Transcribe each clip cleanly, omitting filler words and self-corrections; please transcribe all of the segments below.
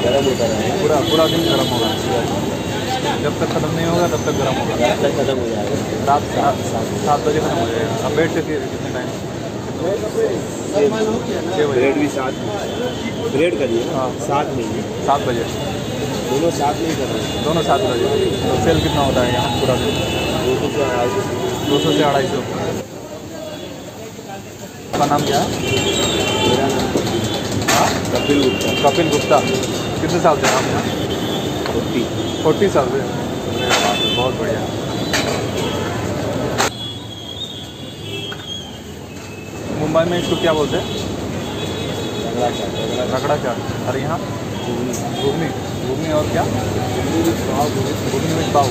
गर्म होता रहेगा, पूरा पूरा दिन गर्म होगा। जब तक ख़त्म नहीं होगा तब तक गर्म होगा। रात तक खत्म हो जाएगा। रात 7 बजे खत्म हो जाएगा। अब बैठ के कितने टाइम? 6 बजे। ब्रेड भी साथ, ब्रेड करिए ना। हाँ। साथ में ही 7 बजे दोनों साथ में ही कर रहे हैं। दोनों 7 बजे। तो सेल कितना होता है यहाँ पूरा दिन? 200 से 250। 200 से 250। आपका नाम क्या है? मेरा नाम हाँ, कपिल गुप्ता। कपिल गुप्ता। कितने साल से आप यहाँ? 40 साल से। अरे बात है, बहुत बढ़िया। मुंबई में इसको क्या बोलते हैं? रगड़ा चाट। और यहाँ घुगनी। घुगनी और क्या? घुगनी में पाव।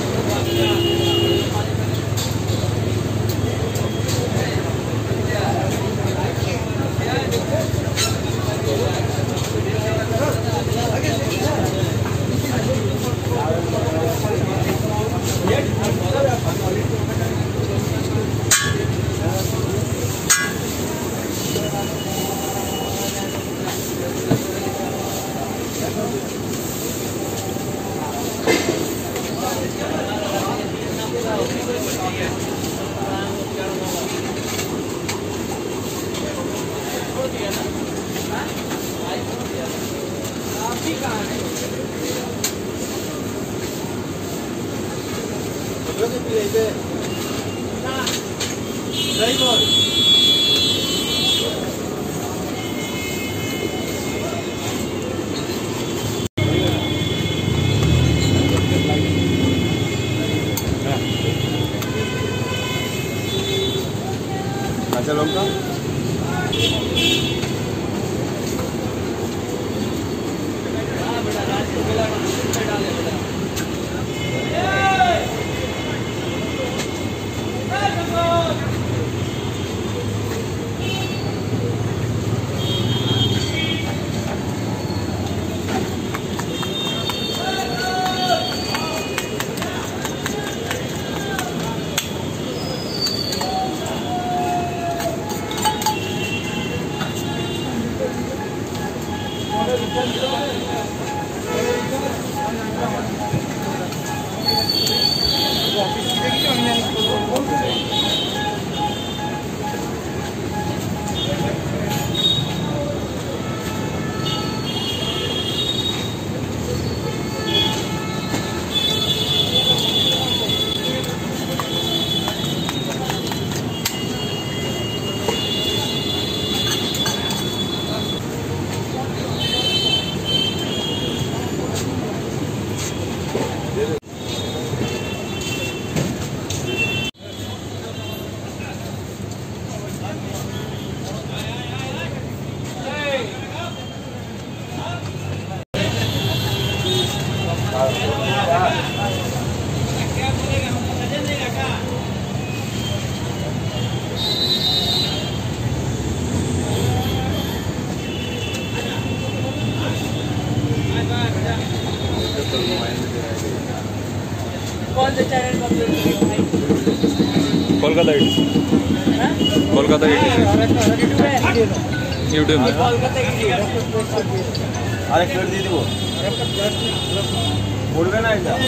काचा लौका कोलकाता कोलकाता यूट्यूब में। अरे कर दी वो बोलवे ना ऐसा।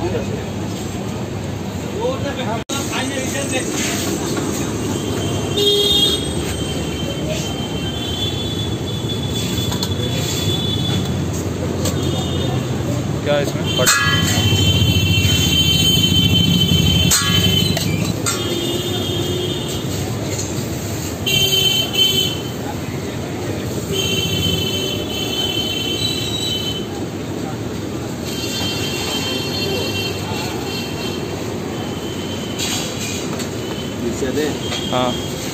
क्या है इसमें? बट दे। हाँ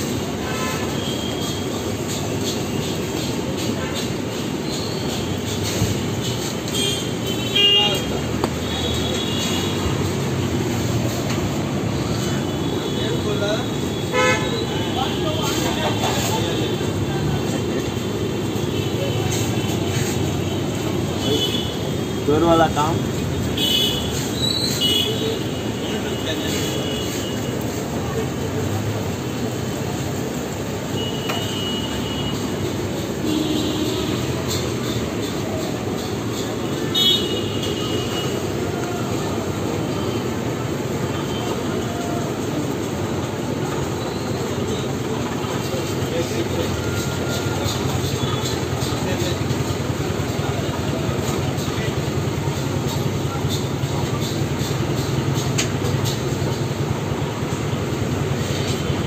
डोर वाला काम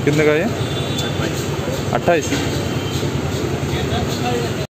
कितने का है ये? 28।